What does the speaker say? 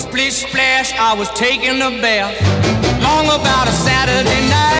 Splish splash, I was taking a bath. Long about